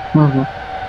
Mhm.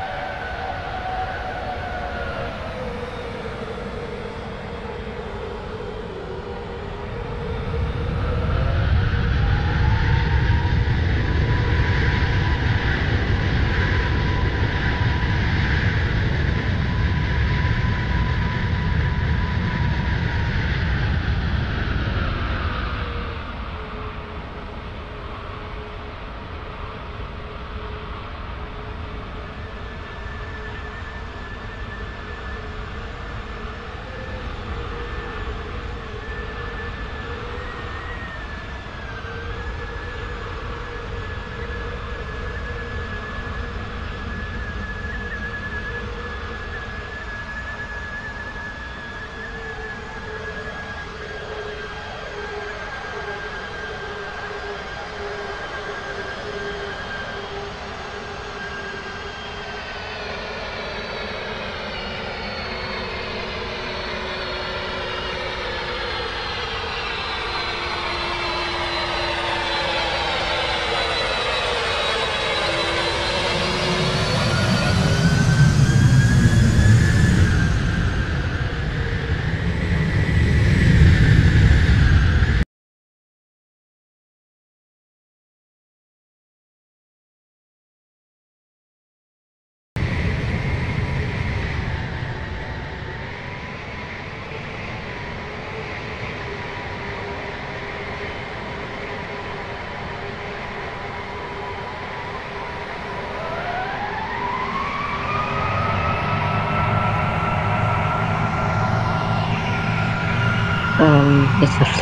Yes, sir.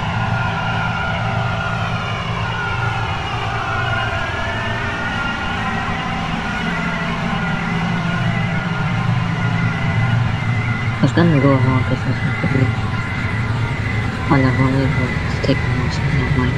I was gonna go home because I was thinking, oh, never mind, go to take a mouse, never mind.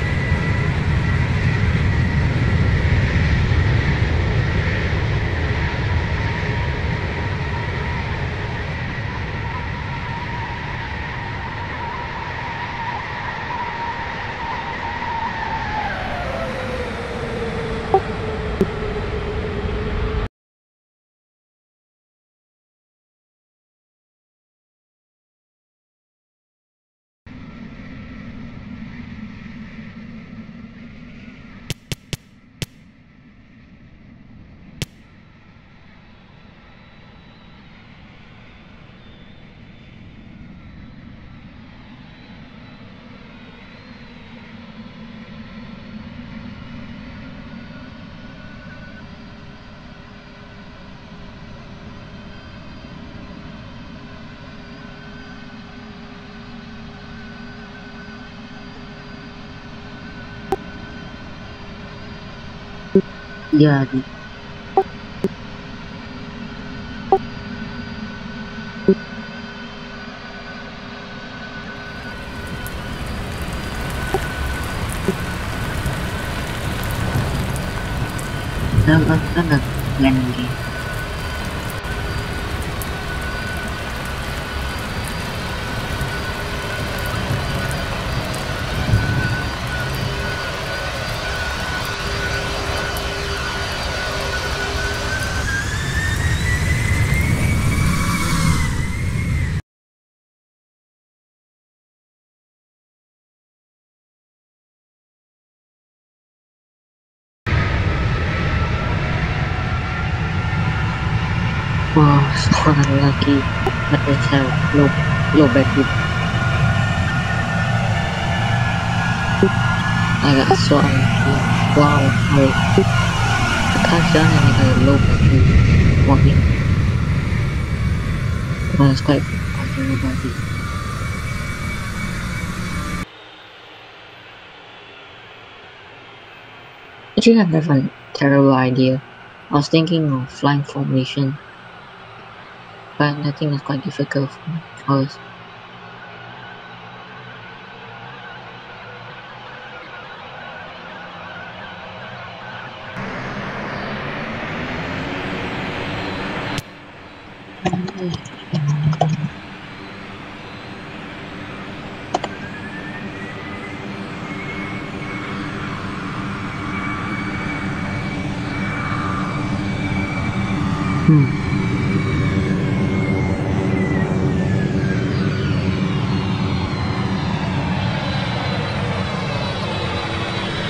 Yeah, I'm gonna plan again. Wow, so unlucky. I just have low battery. I got so unlucky. Wow, I touched down and I got a low battery warning. I was quite concerned about it. Actually, I have a terrible idea. I was thinking of flying formation, but I think it's quite difficult for us.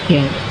Yeah.